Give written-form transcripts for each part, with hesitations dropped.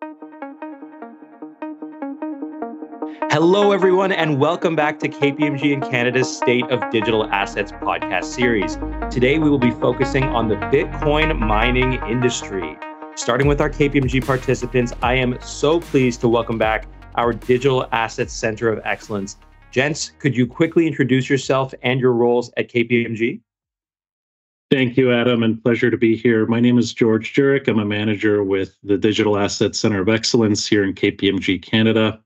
Hello, everyone, and welcome back to KPMG and Canada's State of Digital Assets podcast series. Today, we will be focusing on the Bitcoin mining industry. Starting with our KPMG participants, I am so pleased to welcome back our Digital Assets Center of Excellence. Gents, could you quickly introduce yourself and your roles at KPMG? Thank you, Adam, and pleasure to be here. My name is Djuric. I'm a manager with the Digital Assets Center of Excellence here in KPMG Canada.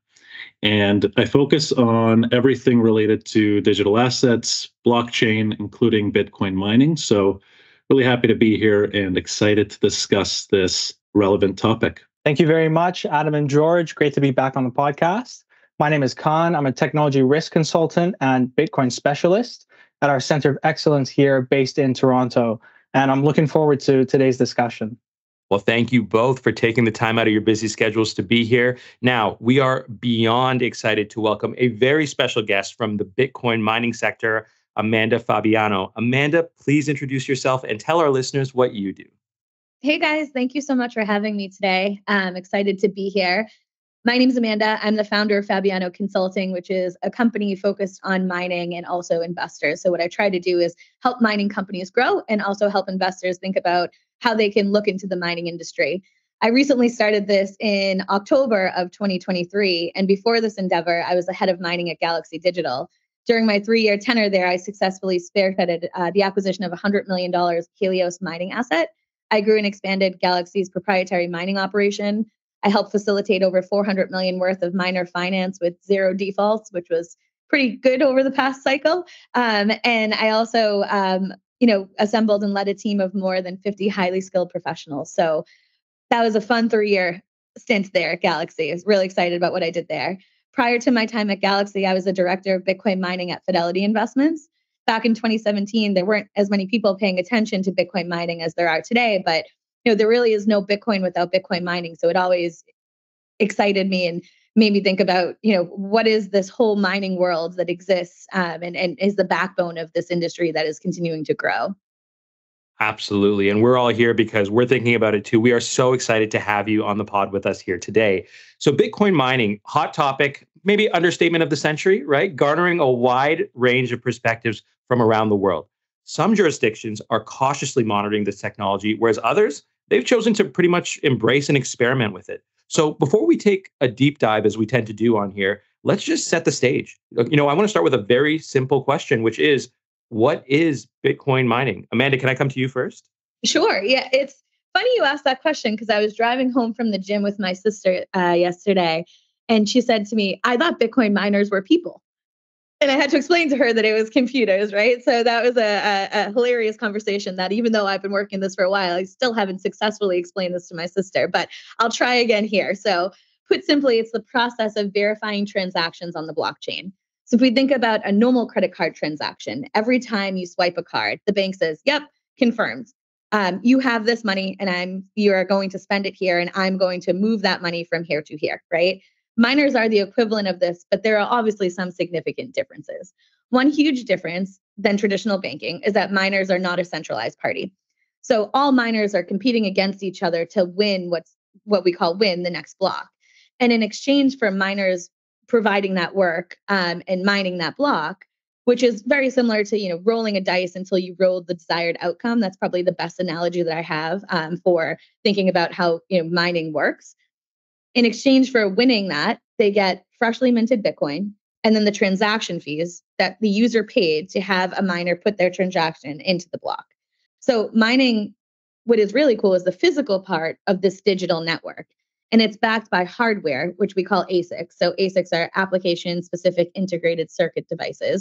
And I focus on everything related to digital assets, blockchain, including Bitcoin mining. So really happy to be here and excited to discuss this relevant topic. Thank you very much, Adam and George. Great to be back on the podcast. My name is Kaan. I'm a technology risk consultant and Bitcoin specialist at our Center of Excellence here based in Toronto. And I'm looking forward to today's discussion. Well, thank you both for taking the time out of your busy schedules to be here. Now, we are beyond excited to welcome a very special guest from the Bitcoin mining sector, Amanda Fabiano. Amanda, please introduce yourself and tell our listeners what you do. Hey guys, thank you so much for having me today. I'm excited to be here. My name is Amanda. I'm the founder of Fabiano Consulting, which is a company focused on mining and also investors. So what I try to do is help mining companies grow and also help investors think about how they can look into the mining industry. I recently started this in October of 2023. And before this endeavor, I was the head of mining at Galaxy Digital. During my 3-year tenure there, I successfully spearheaded the acquisition of $100 million Helios mining asset. I grew and expanded Galaxy's proprietary mining operation. I helped facilitate over $400 million worth of miner finance with 0 defaults, which was pretty good over the past cycle. And I also assembled and led a team of more than 50 highly skilled professionals. So that was a fun 3-year stint there at Galaxy. I was really excited about what I did there. Prior to my time at Galaxy, I was the director of Bitcoin mining at Fidelity Investments. Back in 2017, there weren't as many people paying attention to Bitcoin mining as there are today, but there really is no Bitcoin without Bitcoin mining. So it always excited me and made me think about, what is this whole mining world that exists and is the backbone of this industry that is continuing to grow. Absolutely. And we're all here because we're thinking about it too. We are so excited to have you on the pod with us here today. So Bitcoin mining, hot topic, maybe understatement of the century, right? Garnering a wide range of perspectives from around the world. Some jurisdictions are cautiously monitoring this technology, whereas others, they've chosen to pretty much embrace and experiment with it. So before we take a deep dive, as we tend to do on here, let's just set the stage. I want to start with a very simple question, which is, what is Bitcoin mining? Amanda, can I come to you first? Sure. Yeah, it's funny you asked that question because I was driving home from the gym with my sister yesterday, and she said to me, I thought Bitcoin miners were people. And I had to explain to her that it was computers, right? So that was a hilarious conversation that even though I've been working this for a while, I still haven't successfully explained this to my sister, but I'll try again here. So put simply, it's the process of verifying transactions on the blockchain. So if we think about a normal credit card transaction, every time you swipe a card, the bank says, yep, confirmed. You have this money and you are going to spend it here and I'm going to move that money from here to here, right? Miners are the equivalent of this, but there are obviously some significant differences. One huge difference than traditional banking is that miners are not a centralized party. So all miners are competing against each other to win what we call win the next block. And in exchange for miners providing that work and mining that block, which is very similar to rolling a dice until you roll the desired outcome. That's probably the best analogy that I have for thinking about how mining works. In exchange for winning that, they get freshly minted Bitcoin and then the transaction fees that the user paid to have a miner put their transaction into the block. So mining, what is really cool is the physical part of this digital network. And it's backed by hardware, which we call ASICs. So ASICs are application-specific integrated circuit devices.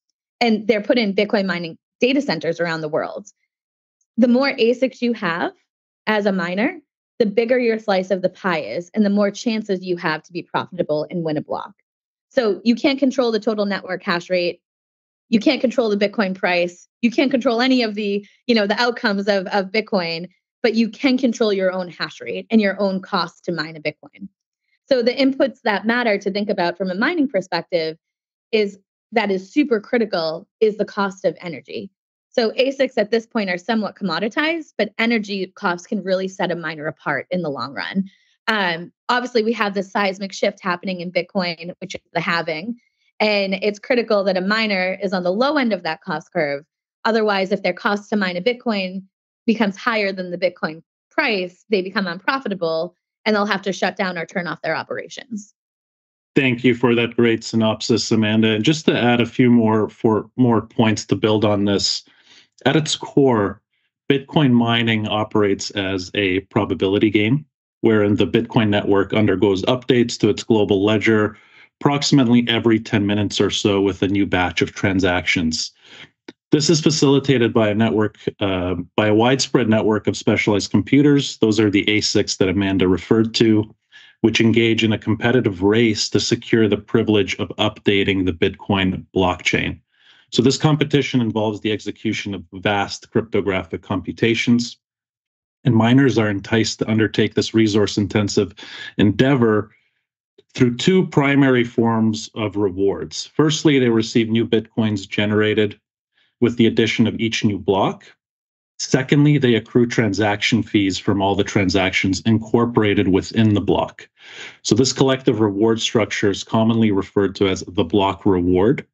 And they're put in Bitcoin mining data centers around the world. The more ASICs you have as a miner, the bigger your slice of the pie is, and the more chances you have to be profitable and win a block. So you can't control the total network hash rate. You can't control the Bitcoin price. You can't control any of the outcomes of Bitcoin, but you can control your own hash rate and your own cost to mine a Bitcoin. So the inputs that matter to think about from a mining perspective is super critical is the cost of energy. So ASICs at this point are somewhat commoditized, but energy costs can really set a miner apart in the long run. Obviously, we have this seismic shift happening in Bitcoin, which is the halving. And it's critical that a miner is on the low end of that cost curve. Otherwise, if their cost to mine a Bitcoin becomes higher than the Bitcoin price, they become unprofitable and they'll have to shut down or turn off their operations. Thank you for that great synopsis, Amanda. And just to add a few more points to build on this, at its core, Bitcoin mining operates as a probability game, wherein the Bitcoin network undergoes updates to its global ledger approximately every 10 minutes or so with a new batch of transactions. This is facilitated by a widespread network of specialized computers. Those are the ASICs that Amanda referred to, which engage in a competitive race to secure the privilege of updating the Bitcoin blockchain. So this competition involves the execution of vast cryptographic computations, and miners are enticed to undertake this resource-intensive endeavor through two primary forms of rewards. Firstly, they receive new Bitcoins generated with the addition of each new block. Secondly, they accrue transaction fees from all the transactions incorporated within the block. So this collective reward structure is commonly referred to as the block reward.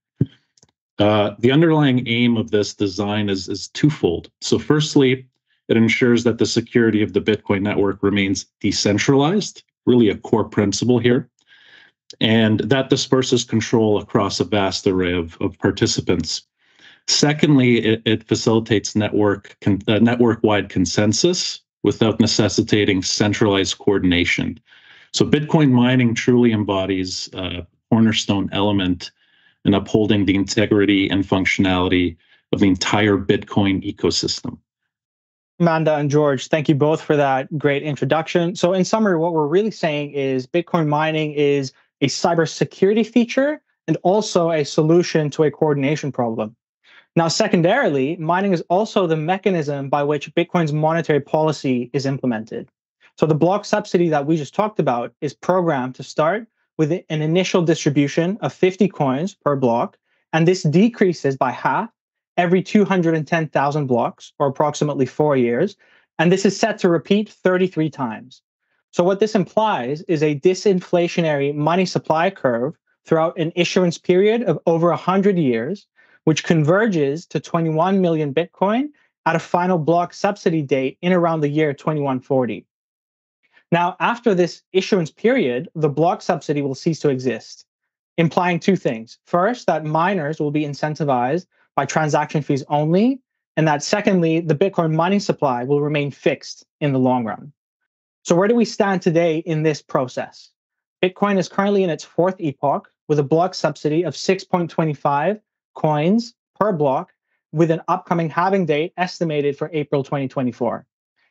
The underlying aim of this design is twofold. So firstly, it ensures that the security of the Bitcoin network remains decentralized, really a core principle here, and that disperses control across a vast array of participants. Secondly, it facilitates network-wide consensus without necessitating centralized coordination. So Bitcoin mining truly embodies a cornerstone element in upholding the integrity and functionality of the entire Bitcoin ecosystem. Amanda and George, thank you both for that great introduction. So in summary, what we're really saying is Bitcoin mining is a cybersecurity feature and also a solution to a coordination problem. Now, secondarily, mining is also the mechanism by which Bitcoin's monetary policy is implemented. So the block subsidy that we just talked about is programmed to start with an initial distribution of 50 coins per block, and this decreases by half every 210,000 blocks, or approximately 4 years, and this is set to repeat 33 times. So what this implies is a disinflationary money supply curve throughout an issuance period of over 100 years, which converges to 21 million Bitcoin at a final block subsidy date in around the year 2140. Now, after this issuance period, the block subsidy will cease to exist, implying two things. First, that miners will be incentivized by transaction fees only, and that secondly, the Bitcoin mining supply will remain fixed in the long run. So where do we stand today in this process? Bitcoin is currently in its fourth epoch with a block subsidy of 6.25 coins per block, with an upcoming halving date estimated for April 2024.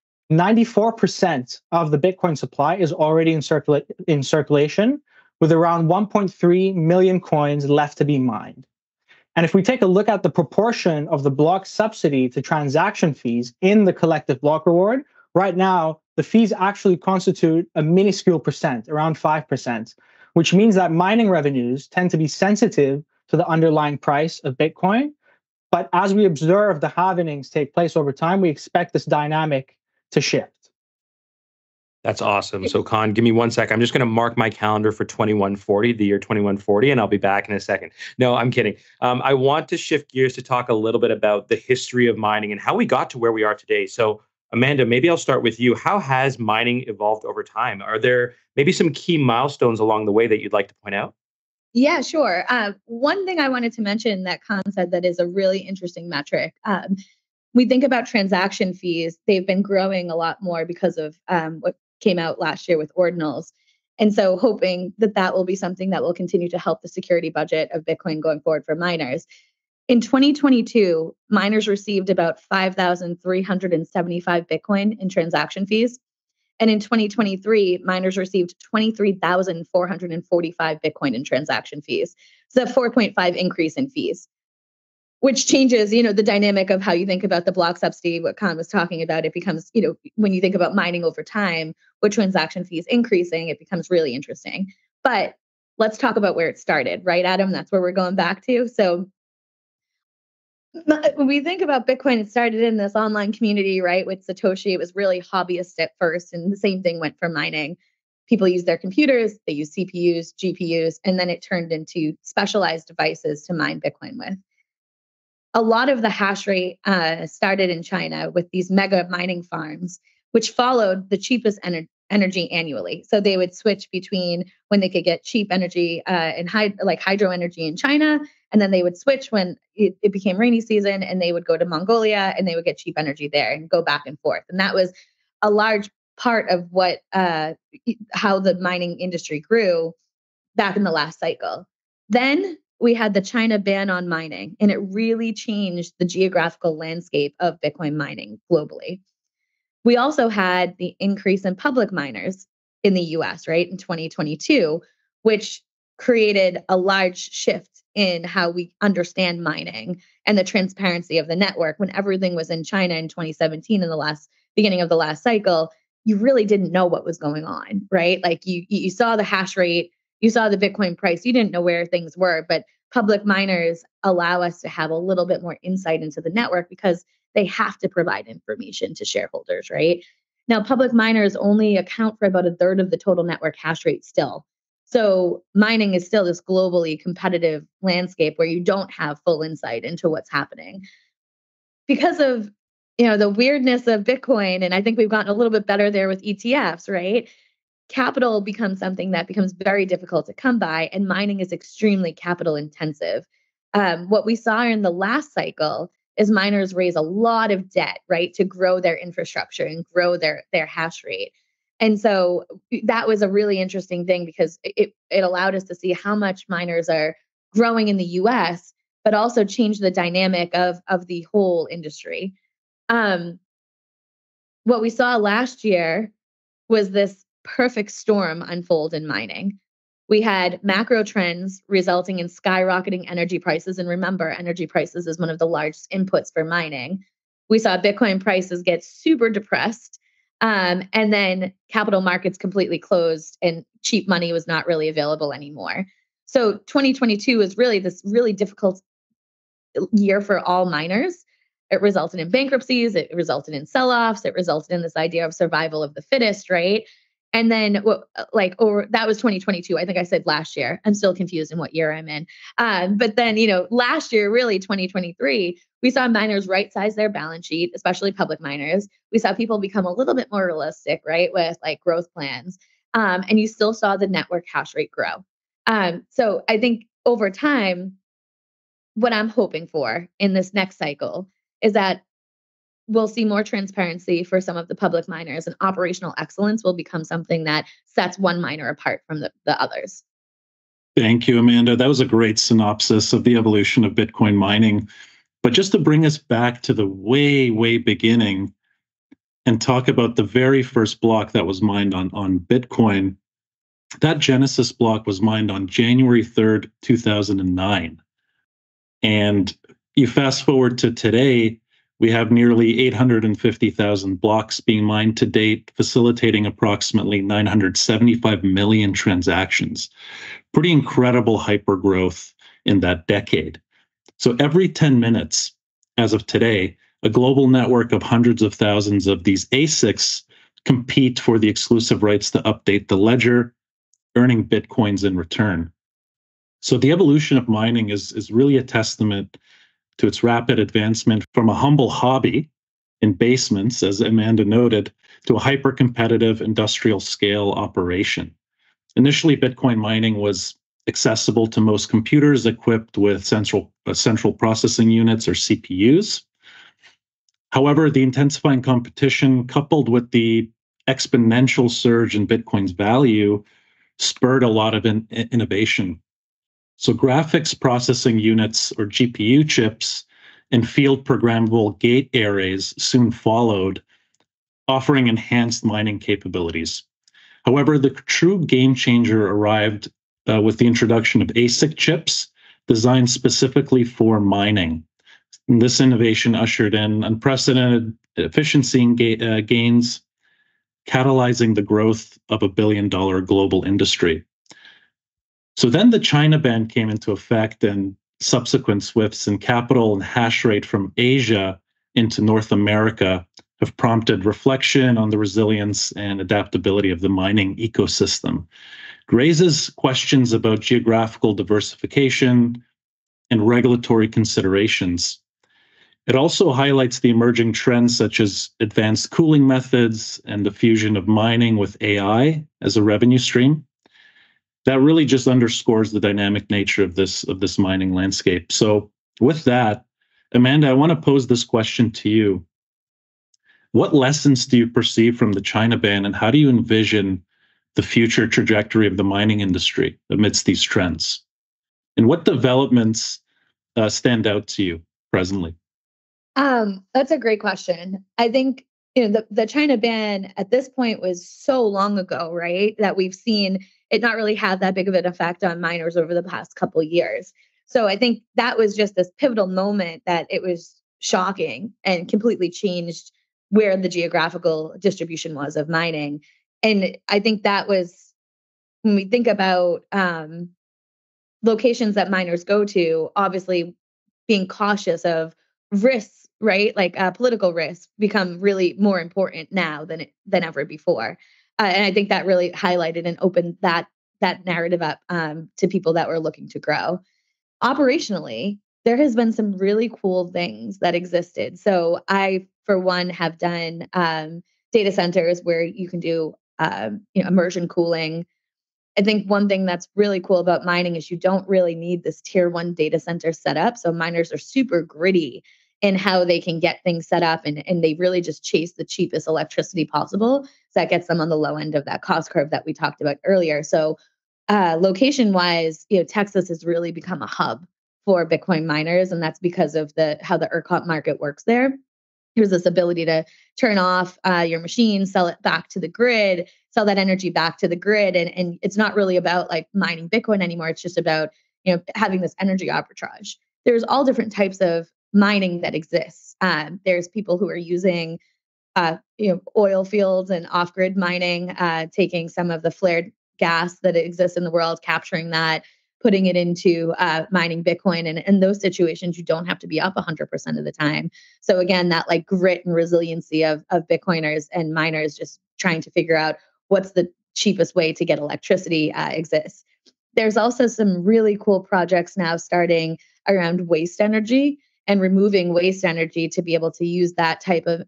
94% of the Bitcoin supply is already in circulation, with around 1.3 million coins left to be mined. And if we take a look at the proportion of the block subsidy to transaction fees in the collective block reward, right now, the fees actually constitute a minuscule percent, around 5%, which means that mining revenues tend to be sensitive to the underlying price of Bitcoin. But as we observe the halvings take place over time, we expect this dynamic to shift. That's awesome. So Kaan, give me 1 sec. I'm just going to mark my calendar for 2140, the year 2140, and I'll be back in a second. No, I'm kidding. I want to shift gears to talk a little bit about the history of mining and how we got to where we are today. So Amanda, maybe I'll start with you. How has mining evolved over time? Are there maybe some key milestones along the way that you'd like to point out? Yeah, sure. One thing I wanted to mention that Kaan said that is a really interesting metric. We think about transaction fees. They've been growing a lot more because of what came out last year with ordinals. And so hoping that that will be something that will continue to help the security budget of Bitcoin going forward for miners. In 2022, miners received about 5,375 Bitcoin in transaction fees. And in 2023, miners received 23,445 Bitcoin in transaction fees. So a 4.5 increase in fees, which changes, the dynamic of how you think about the block subsidy, what Kaan was talking about. It becomes, when you think about mining over time, with transaction fees increasing, it becomes really interesting. But let's talk about where it started, right, Adam? That's where we're going back to. So when we think about Bitcoin, it started in this online community, right, with Satoshi. It was really hobbyist at first, and the same thing went for mining. people use their computers, they use CPUs, GPUs, and then it turned into specialized devices to mine Bitcoin with. A lot of the hash rate started in China with these mega mining farms, which followed the cheapest energy annually. So they would switch between when they could get cheap energy and hydro energy in China, and then they would switch when it became rainy season, and they would go to Mongolia and they would get cheap energy there and go back and forth. And that was a large part of what how the mining industry grew back in the last cycle. Then we had the China ban on mining, and it really changed the geographical landscape of Bitcoin mining globally. We also had the increase in public miners in the US, right, in 2022, which created a large shift in how we understand mining and the transparency of the network. When everything was in China in 2017, in the beginning of the last cycle, you really didn't know what was going on, right? Like you saw the hash rate, you saw the Bitcoin price, you didn't know where things were, but public miners allow us to have a little bit more insight into the network because they have to provide information to shareholders, right? Now, public miners only account for about a third of the total network hash rate still. So mining is still this globally competitive landscape where you don't have full insight into what's happening. Because of the weirdness of Bitcoin, and I think we've gotten a little bit better there with ETFs, right? Capital becomes something that becomes very difficult to come by, and mining is extremely capital intensive. What we saw in the last cycle is miners raise a lot of debt, right, to grow their infrastructure and grow their hash rate. And so that was a really interesting thing because it allowed us to see how much miners are growing in the US, but also change the dynamic of the whole industry. What we saw last year was this perfect storm unfold in mining. We had macro trends resulting in skyrocketing energy prices. And remember, energy prices is one of the largest inputs for mining. We saw Bitcoin prices get super depressed. And then capital markets completely closed and cheap money was not really available anymore. So 2022 was really this really difficult year for all miners. It resulted in bankruptcies. It resulted in sell-offs. It resulted in this idea of survival of the fittest, right? And then that was 2022. I think I said last year. I'm still confused in what year I'm in. But then, last year, really 2023, we saw miners right-size their balance sheet, especially public miners. We saw people become a little bit more realistic, right, with growth plans. And you still saw the network hash rate grow. So I think over time, what I'm hoping for in this next cycle is that we'll see more transparency for some of the public miners, and operational excellence will become something that sets one miner apart from the others. Thank you, Amanda. That was a great synopsis of the evolution of Bitcoin mining. But just to bring us back to the way, way beginning and talk about the very first block that was mined on Bitcoin, that Genesis block was mined on January 3rd, 2009. And you fast forward to today, we have nearly 850,000 blocks being mined to date, facilitating approximately 975 million transactions. Pretty incredible hypergrowth in that decade. So every 10 minutes, as of today, a global network of hundreds of thousands of these ASICs compete for the exclusive rights to update the ledger, earning Bitcoins in return. So the evolution of mining is really a testament to its rapid advancement from a humble hobby in basements, as Amanda noted, to a hyper-competitive industrial scale operation. Initially, Bitcoin mining was accessible to most computers equipped with central processing units, or CPUs. However, the intensifying competition, coupled with the exponential surge in Bitcoin's value, spurred a lot of innovation. So graphics processing units, or GPU chips, and field programmable gate arrays soon followed, offering enhanced mining capabilities. However, the true game changer arrived with the introduction of ASIC chips designed specifically for mining. And this innovation ushered in unprecedented efficiency gains, catalyzing the growth of $1 billion global industry. So then the China ban came into effect, and subsequent swifts in capital and hash rate from Asia into North America have prompted reflection on the resilience and adaptability of the mining ecosystem. It raises questions about geographical diversification and regulatory considerations. It also highlights the emerging trends such as advanced cooling methods and the fusion of mining with AI as a revenue stream. That really just underscores the dynamic nature of this mining landscape. So with that, Amanda, I want to pose this question to you. What lessons do you perceive from the China ban, and how do you envision the future trajectory of the mining industry amidst these trends? And what developments stand out to you presently? That's a great question. I think the China ban at this point was so long ago, right? That we've seen it not really have that big of an effect on miners over the past couple of years. So I think that was just this pivotal moment that it was shocking and completely changed where the geographical distribution was of mining. And I think that was, when we think about locations that miners go to, obviously being cautious of risks, right? Like political risks become really more important now than ever before. And I think that really highlighted and opened that narrative up to people that were looking to grow. Operationally, there has been some really cool things that existed. So I, for one, have done data centers where you can do immersion cooling. I think one thing that's really cool about mining is you don't really need this tier 1 data center set up. So miners are super gritty in how they can get things set up, and they really just chase the cheapest electricity possible. So that gets them on the low end of that cost curve that we talked about earlier. So location wise, Texas has really become a hub for Bitcoin miners, and that's because of how the ERCOT market works there. There's this ability to turn off your machine, sell it back to the grid, sell that energy back to the grid, and it's not really about like mining Bitcoin anymore. It's just about having this energy arbitrage. There's all different types of mining that exists. There's people who are using oil fields and off-grid mining, taking some of the flared gas that exists in the world, capturing that, putting it into mining Bitcoin. And in those situations, you don't have to be up 100% of the time. So again, that like grit and resiliency of Bitcoiners and miners just trying to figure out what's the cheapest way to get electricity exists. There's also some really cool projects now starting around waste energy and removing waste energy to be able to use that type of,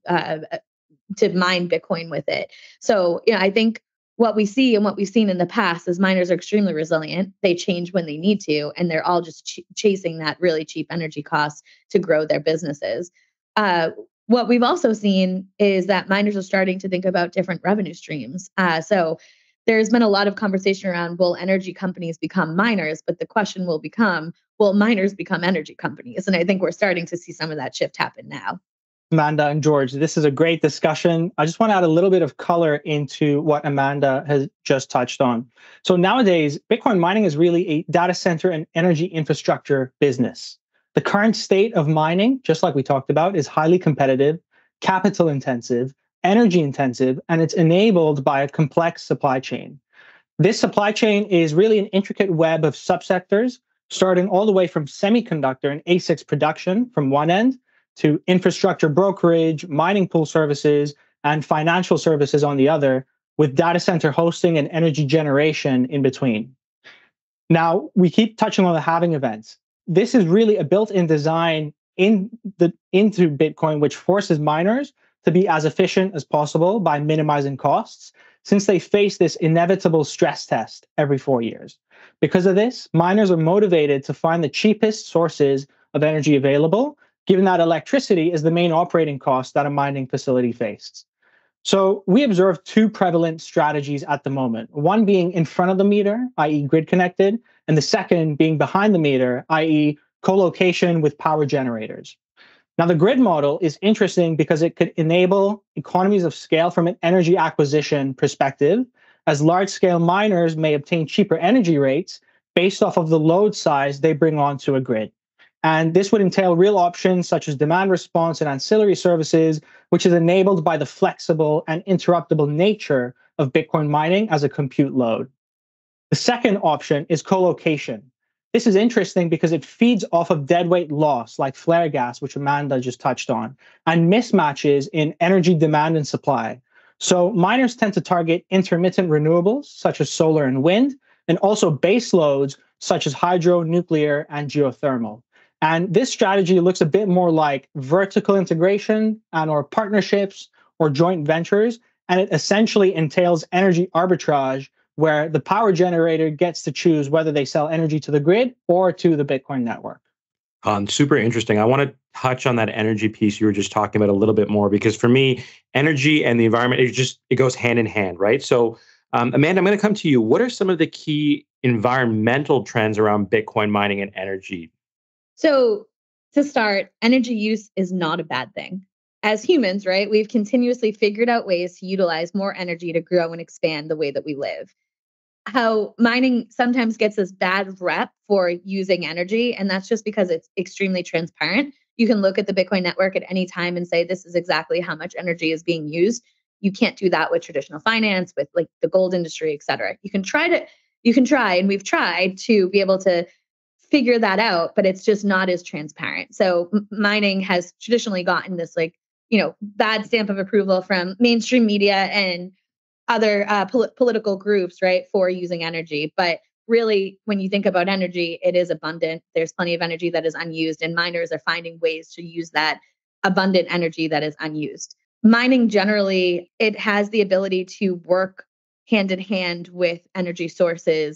to mine Bitcoin with it. So, I think what we see and what we've seen in the past is miners are extremely resilient. They change when they need to, and they're all just chasing that really cheap energy cost to grow their businesses. What we've also seen is that miners are starting to think about different revenue streams. So there's been a lot of conversation around, will energy companies become miners? But the question will become, will miners become energy companies? And I think we're starting to see some of that shift happen now. Amanda and George, this is a great discussion. I just want to add a little bit of color into what Amanda has just touched on. So nowadays, Bitcoin mining is really a data center and energy infrastructure business. The current state of mining, just like we talked about, is highly competitive, capital intensive, energy intensive, and it's enabled by a complex supply chain. This supply chain is really an intricate web of subsectors, starting all the way from semiconductor and ASICs production from one end, to infrastructure brokerage, mining pool services, and financial services on the other, with data center hosting and energy generation in between. Now, we keep touching on the halving events. This is really a built-in design into Bitcoin, which forces miners to be as efficient as possible by minimizing costs, since they face this inevitable stress test every 4 years. Because of this, miners are motivated to find the cheapest sources of energy available, given that electricity is the main operating cost that a mining facility faces. So we observe two prevalent strategies at the moment, one being in front of the meter, i.e. grid connected, and the second being behind the meter, i.e. co-location with power generators. Now, the grid model is interesting because it could enable economies of scale from an energy acquisition perspective, as large-scale miners may obtain cheaper energy rates based off of the load size they bring onto a grid. And this would entail real options such as demand response and ancillary services, which is enabled by the flexible and interruptible nature of Bitcoin mining as a compute load. The second option is co-location. This is interesting because it feeds off of deadweight loss, like flare gas, which Amanda just touched on, and mismatches in energy demand and supply. So miners tend to target intermittent renewables, such as solar and wind, and also base loads, such as hydro, nuclear, and geothermal. And this strategy looks a bit more like vertical integration and or partnerships or joint ventures. And it essentially entails energy arbitrage where the power generator gets to choose whether they sell energy to the grid or to the Bitcoin network. Super interesting. I want to touch on that energy piece you were just talking about a little bit more, because for me, energy and the environment, it goes hand in hand, right? So Amanda, I'm going to come to you. What are some of the key environmental trends around Bitcoin mining and energy? So to start, energy use is not a bad thing. As humans, right, we've continuously figured out ways to utilize more energy to grow and expand the way that we live. How mining sometimes gets this bad rep for using energy, and that's just because it's extremely transparent. You can look at the Bitcoin network at any time and say, this is exactly how much energy is being used. You can't do that with traditional finance, with like the gold industry, et cetera. You can try, and we've tried to be able to figure that out, but it's just not as transparent. So mining has traditionally gotten this bad stamp of approval from mainstream media and other political groups, right, for using energy. But really, when you think about energy, it is abundant. There's plenty of energy that is unused, and miners are finding ways to use that abundant energy that is unused. Mining generally, it has the ability to work hand in hand with energy sources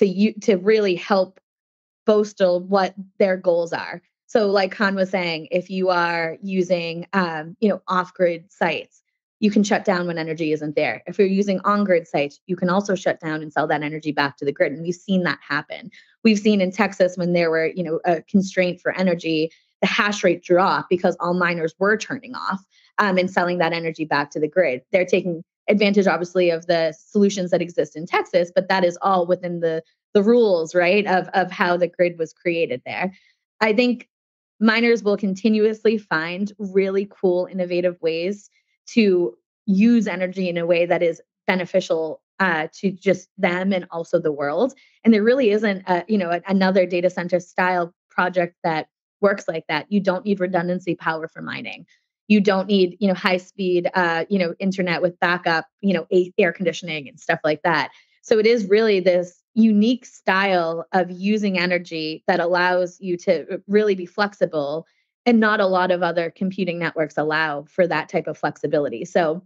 to really help bolster what their goals are. So like Kaan was saying, if you are using off-grid sites, you can shut down when energy isn't there. If you're using on-grid sites, you can also shut down and sell that energy back to the grid. And we've seen that happen. We've seen in Texas when there were, a constraint for energy, the hash rate dropped because all miners were turning off and selling that energy back to the grid. They're taking advantage, obviously, of the solutions that exist in Texas, but that is all within the rules, right, of how the grid was created there. I think miners will continuously find really cool, innovative ways to use energy in a way that is beneficial to just them and also the world. And there really isn't, another data center style project that works like that. You don't need redundancy power for mining. You don't need, high speed, internet with backup, air conditioning and stuff like that. So it is really this unique style of using energy that allows you to really be flexible, and not a lot of other computing networks allow for that type of flexibility. So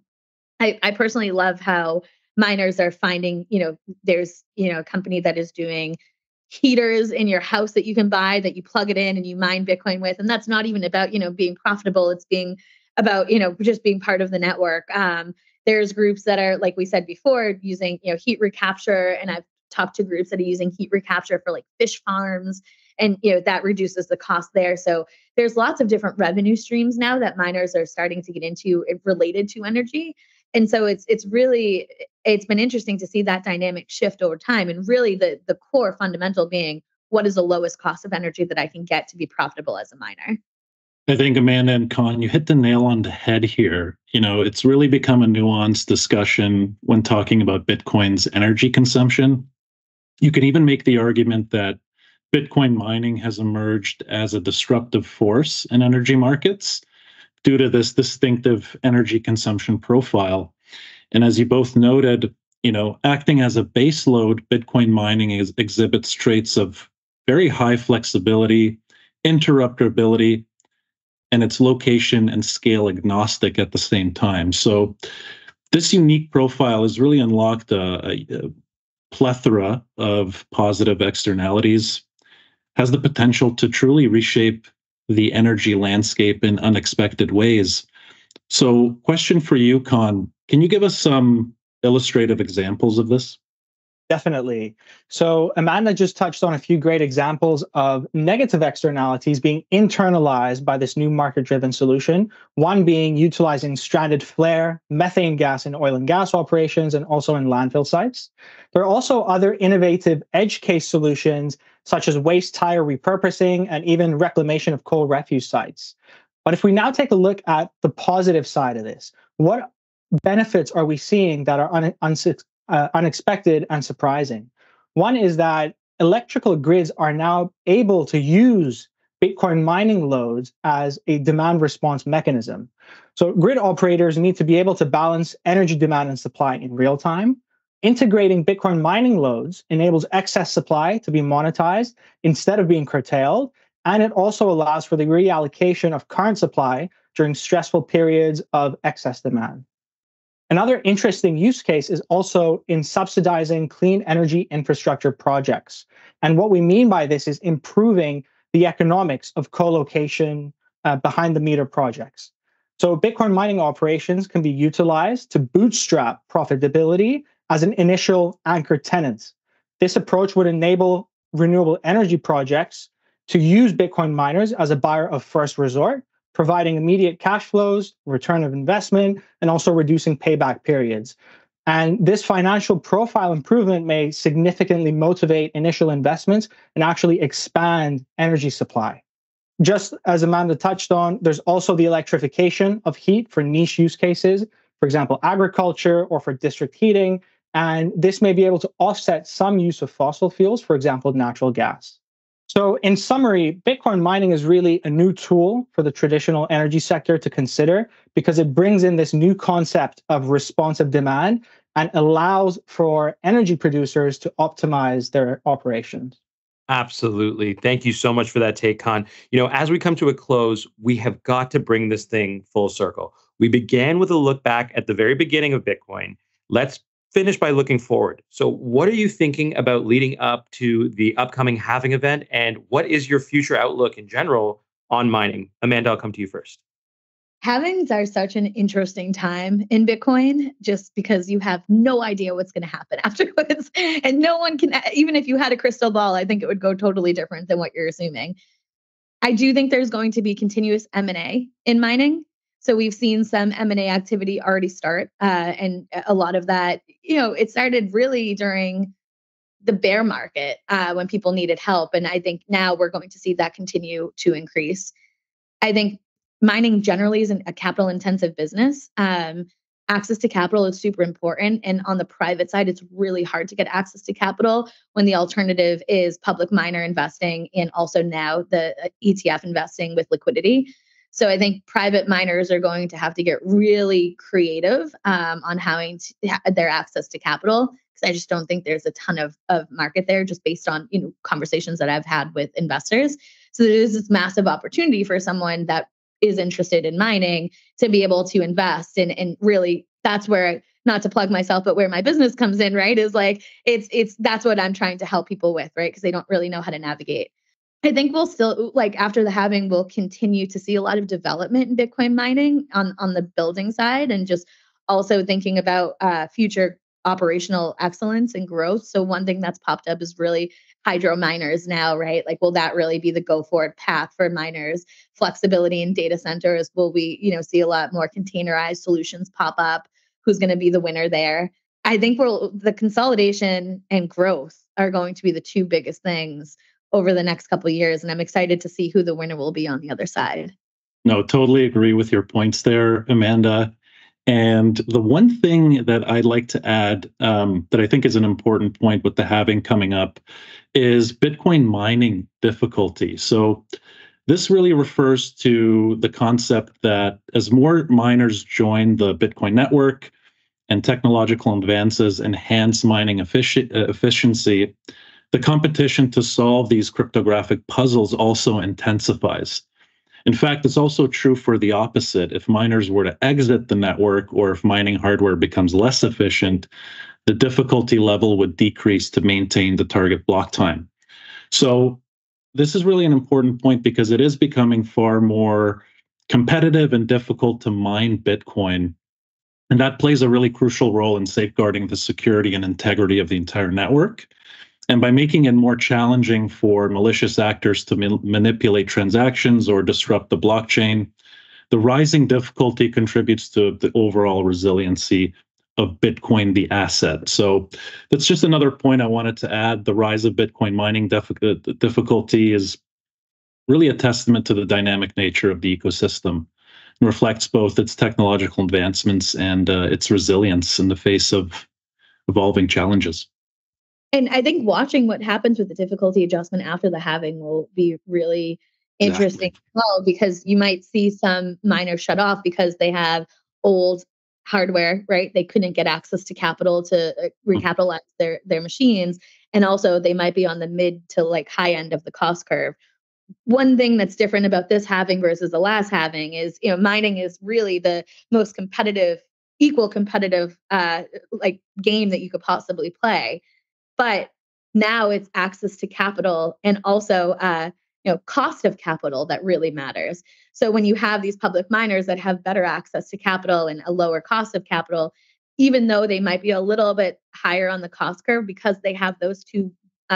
I personally love how miners are finding, there's, a company that is doing heaters in your house that you can buy, that you plug it in and you mine Bitcoin with. And that's not even about, being profitable. It's being about, just being part of the network. There's groups that are, like we said before, using, heat recapture. And I've talked to groups that are using heat recapture for like fish farms, and, that reduces the cost there. So there's lots of different revenue streams now that miners are starting to get into related to energy. And so it's been interesting to see that dynamic shift over time. And really the core fundamental being, what is the lowest cost of energy that I can get to be profitable as a miner? I think, Amanda and Kaan, you hit the nail on the head here. It's really become a nuanced discussion when talking about Bitcoin's energy consumption. You can even make the argument that Bitcoin mining has emerged as a disruptive force in energy markets due to this distinctive energy consumption profile. And as you both noted, acting as a base load, Bitcoin mining exhibits traits of very high flexibility, interruptibility, and it's location and scale agnostic at the same time. So this unique profile has really unlocked a plethora of positive externalities, has the potential to truly reshape the energy landscape in unexpected ways. So question for you, Kaan, can you give us some illustrative examples of this? Definitely. So Amanda just touched on a few great examples of negative externalities being internalized by this new market-driven solution. One being utilizing stranded flare, methane gas in oil and gas operations, and also in landfill sites. There are also other innovative edge case solutions, such as waste tire repurposing and even reclamation of coal refuse sites. But if we now take a look at the positive side of this, what benefits are we seeing that are unexpected and surprising? One is that electrical grids are now able to use Bitcoin mining loads as a demand response mechanism. So grid operators need to be able to balance energy demand and supply in real time. Integrating Bitcoin mining loads enables excess supply to be monetized instead of being curtailed. And it also allows for the reallocation of current supply during stressful periods of excess demand. Another interesting use case is also in subsidizing clean energy infrastructure projects. And what we mean by this is improving the economics of co-location behind the meter projects. So Bitcoin mining operations can be utilized to bootstrap profitability as an initial anchor tenant. This approach would enable renewable energy projects to use Bitcoin miners as a buyer of first resort, providing immediate cash flows, return of investment, and also reducing payback periods. And this financial profile improvement may significantly motivate initial investments and actually expand energy supply. Just as Amanda touched on, there's also the electrification of heat for niche use cases, for example, agriculture or for district heating. And this may be able to offset some use of fossil fuels, for example, natural gas. So in summary, Bitcoin mining is really a new tool for the traditional energy sector to consider because it brings in this new concept of responsive demand and allows for energy producers to optimize their operations. Absolutely. Thank you so much for that take, Kaan. As we come to a close, we have got to bring this thing full circle. We began with a look back at the very beginning of Bitcoin. Let's finish by looking forward. So what are you thinking about leading up to the upcoming halving event? And what is your future outlook in general on mining? Amanda, I'll come to you first. Halvings are such an interesting time in Bitcoin just because you have no idea what's going to happen afterwards. And no one can, even if you had a crystal ball, I think it would go totally different than what you're assuming. I do think there's going to be continuous M&A in mining. So we've seen some M&A activity already start. And a lot of that, it started really during the bear market when people needed help. And I think now we're going to see that continue to increase. I think mining generally is a capital intensive business. Access to capital is super important. And on the private side, it's really hard to get access to capital when the alternative is public miner investing and also now the ETF investing with liquidity. So I think private miners are going to have to get really creative on having their access to capital, because I just don't think there's a ton of market there just based on conversations that I've had with investors. So there's this massive opportunity for someone that is interested in mining to be able to invest. And really that's where, not to plug myself, but where my business comes in, right? Is like, that's what I'm trying to help people with, right? Because they don't really know how to navigate. I think we'll still, after the halving, we'll continue to see a lot of development in Bitcoin mining on the building side, and just also thinking about future operational excellence and growth. So one thing that's popped up is really hydro miners now, right? Will that really be the go forward path for miners? Flexibility in data centers. Will we, see a lot more containerized solutions pop up? Who's going to be the winner there? I think the consolidation and growth are going to be the two biggest things over the next couple of years. And I'm excited to see who the winner will be on the other side. No, totally agree with your points there, Amanda. And the one thing that I'd like to add that I think is an important point with the halving coming up is Bitcoin mining difficulty. So this really refers to the concept that as more miners join the Bitcoin network and technological advances enhance mining efficiency, the competition to solve these cryptographic puzzles also intensifies. In fact, it's also true for the opposite. If miners were to exit the network, or if mining hardware becomes less efficient, the difficulty level would decrease to maintain the target block time. So this is really an important point because it is becoming far more competitive and difficult to mine Bitcoin. And that plays a really crucial role in safeguarding the security and integrity of the entire network. And by making it more challenging for malicious actors to manipulate transactions or disrupt the blockchain, the rising difficulty contributes to the overall resiliency of Bitcoin, the asset. So that's just another point I wanted to add. The rise of Bitcoin mining difficulty is really a testament to the dynamic nature of the ecosystem and reflects both its technological advancements and its resilience in the face of evolving challenges. And I think watching what happens with the difficulty adjustment after the halving will be really interesting as well, because you might see some miners shut off because they have old hardware, right? They couldn't get access to capital to recapitalize their machines. And also they might be on the mid to like high end of the cost curve. One thing that's different about this halving versus the last halving is, mining is really the most competitive, equal competitive like game that you could possibly play. But now it's access to capital and also cost of capital that really matters. So when you have these public miners that have better access to capital and a lower cost of capital, even though they might be a little bit higher on the cost curve because they have those two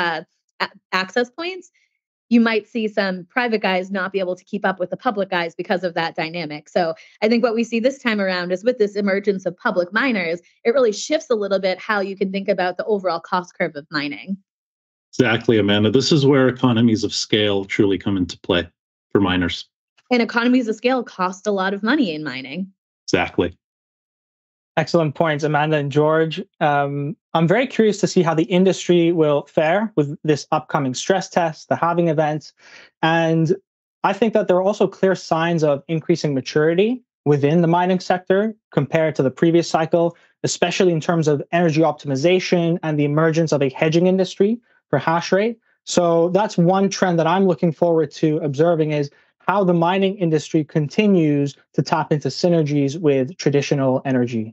access points, you might see some private guys not be able to keep up with the public guys because of that dynamic. So I think what we see this time around is with this emergence of public miners, it really shifts a little bit how you can think about the overall cost curve of mining. Exactly, Amanda. This is where economies of scale truly come into play for miners. And economies of scale cost a lot of money in mining. Exactly. Excellent points, Amanda and George. I'm very curious to see how the industry will fare with this upcoming stress test, the halving event. And I think that there are also clear signs of increasing maturity within the mining sector compared to the previous cycle, especially in terms of energy optimization and the emergence of a hedging industry for hash rate. So that's one trend that I'm looking forward to observing, is how the mining industry continues to tap into synergies with traditional energy.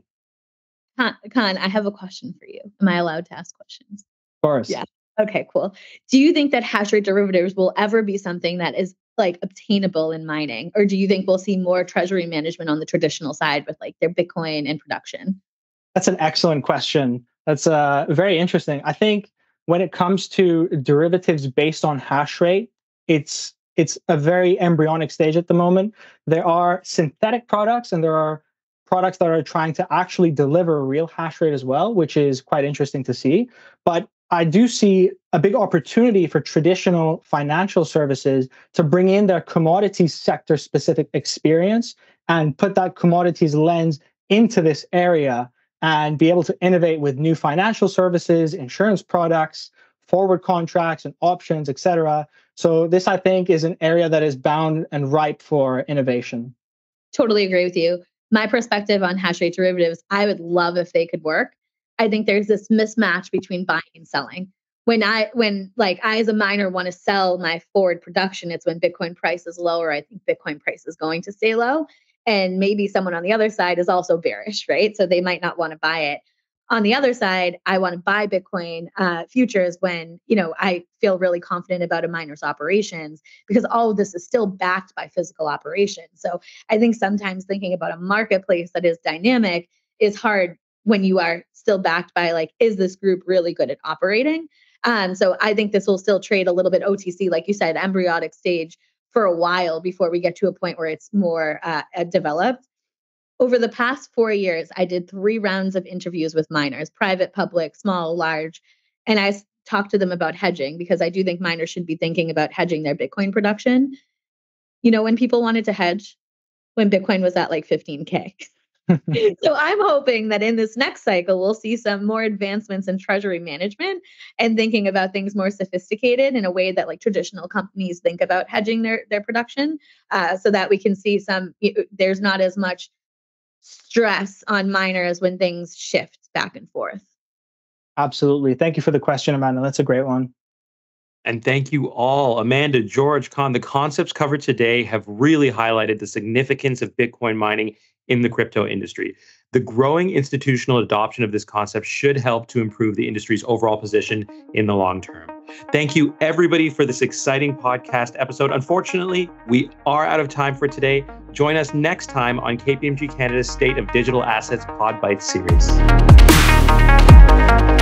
Kaan, I have a question for you. Am I allowed to ask questions? Of course. Yeah. Okay, cool. Do you think that hash rate derivatives will ever be something that is like obtainable in mining? Or do you think we'll see more treasury management on the traditional side with like their Bitcoin and production? That's an excellent question. That's very interesting. I think when it comes to derivatives based on hash rate, it's a very embryonic stage at the moment. There are synthetic products and there are products that are trying to actually deliver a real hash rate as well, which is quite interesting to see. But I do see a big opportunity for traditional financial services to bring in their commodities sector specific experience and put that commodities lens into this area and be able to innovate with new financial services, insurance products, forward contracts and options, etc. So this, I think, is an area that is bound and ripe for innovation. Totally agree with you. My perspective on hash rate derivatives, I would love if they could work. I think there's this mismatch between buying and selling. When I as a miner want to sell my forward production, it's when Bitcoin price is lower. I think Bitcoin price is going to stay low. And maybe someone on the other side is also bearish, right? So they might not want to buy it. On the other side, I want to buy Bitcoin futures when, I feel really confident about a miner's operations, because all of this is still backed by physical operations. So I think sometimes thinking about a marketplace that is dynamic is hard when you are still backed by like, is this group really good at operating? So I think this will still trade a little bit OTC, like you said, embryonic stage for a while before we get to a point where it's more developed. Over the past 4 years, I did 3 rounds of interviews with miners, private, public, small, large. And I talked to them about hedging, because I do think miners should be thinking about hedging their Bitcoin production. When people wanted to hedge, when Bitcoin was at like 15K. So I'm hoping that in this next cycle, we'll see some more advancements in treasury management and thinking about things more sophisticated in a way that like traditional companies think about hedging their production, so that we can see there's not as much stress on miners when things shift back and forth. Absolutely. Thank you for the question, Amanda. That's a great one. And thank you all. Amanda, George, Kaan, the concepts covered today have really highlighted the significance of Bitcoin mining in the crypto industry. The growing institutional adoption of this concept should help to improve the industry's overall position in the long term. Thank you, everybody, for this exciting podcast episode. Unfortunately, we are out of time for today. Join us next time on KPMG Canada's State of Digital Assets Pod Bite series.